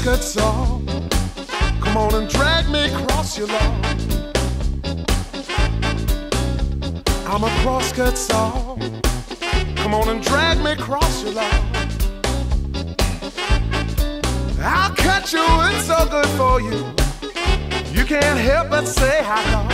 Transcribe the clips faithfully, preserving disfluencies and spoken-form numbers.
crosscut saw. Come on and drag me across your lawn. I'm a crosscut saw. Come on and drag me across your lawn. I'll cut you, it's so good for you. You can't help but say how come.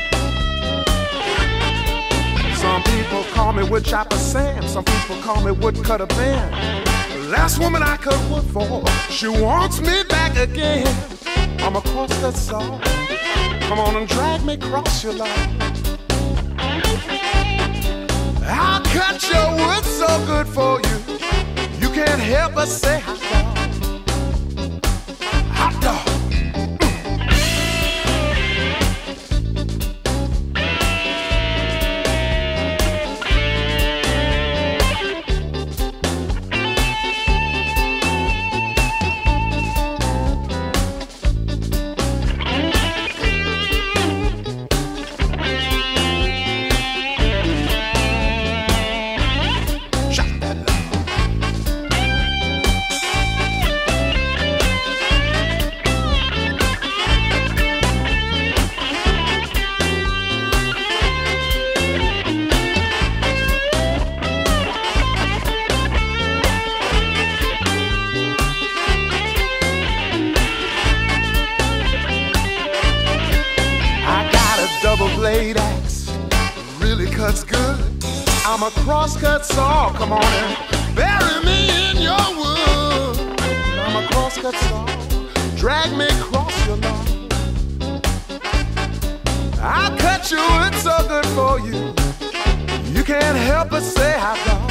Some people call me wood chopper Sam. Some people call me woodcutter Ben. The last woman I cut wood for, she wants me back again. I'm a crosscut saw. Come on and drag me across your lawn. I'll cut your wood so good for you. You can't help but say hot dog. Hot dog. Double blade axe really cuts good. I'm a crosscut saw. Come on and bury me in your wood. I'm a crosscut saw. Drag me across your lawn. I'll cut you, it's so good for you. You can't help but say hot dog.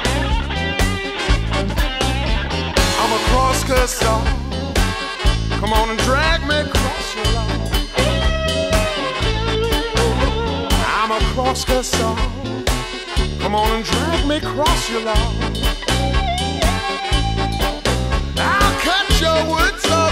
I'm a crosscut saw. Come on and drag me across your lawn. I'm a crosscut saw. Come on and drag me across your lawn. I'll cut your wood so